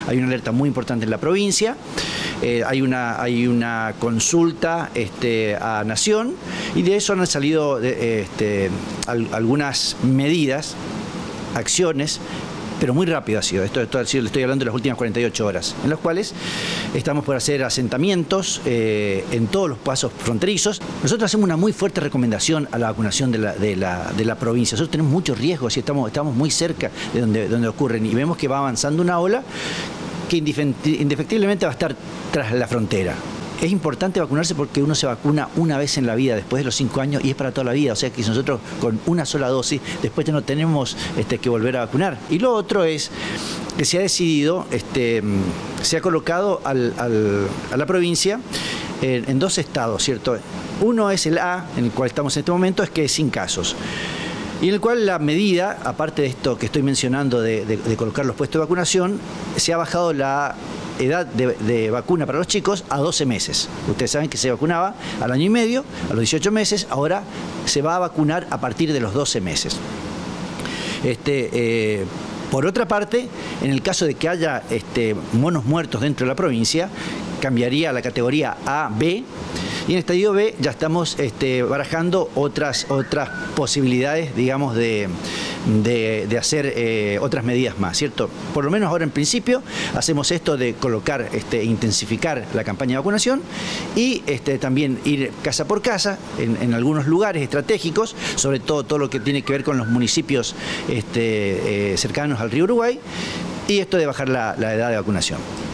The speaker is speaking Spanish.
hay una alerta muy importante en la provincia. Hay una consulta a Nación, y de eso han salido algunas medidas, acciones, pero muy rápido ha sido. Esto le estoy hablando de las últimas 48 horas, en las cuales estamos por hacer asentamientos en todos los pasos fronterizos. Nosotros hacemos una muy fuerte recomendación a la vacunación de la provincia. Nosotros tenemos muchos riesgos y estamos muy cerca de donde ocurren, y vemos que va avanzando una ola que indefectiblemente va a estar tras la frontera. Es importante vacunarse porque uno se vacuna una vez en la vida, después de los 5 años, y es para toda la vida. O sea que si nosotros con una sola dosis, después no tenemos que volver a vacunar. Y lo otro es que se ha decidido, se ha colocado a la provincia en 2 estados, ¿cierto? Uno es el A, en el cual estamos en este momento, es que es sin casos. Y en el cual la medida, aparte de esto que estoy mencionando de colocar los puestos de vacunación, se ha bajado la edad de vacuna para los chicos a 12 meses. Ustedes saben que se vacunaba al año y medio, a los 18 meses, ahora se va a vacunar a partir de los 12 meses. Por otra parte, en el caso de que haya monos muertos dentro de la provincia, cambiaría a la categoría A, B, y en el estadio B ya estamos barajando otras posibilidades, digamos, de hacer otras medidas más, ¿cierto? Por lo menos ahora en principio hacemos esto de colocar, intensificar la campaña de vacunación y también ir casa por casa en algunos lugares estratégicos, sobre todo lo que tiene que ver con los municipios cercanos al río Uruguay, y esto de bajar la edad de vacunación.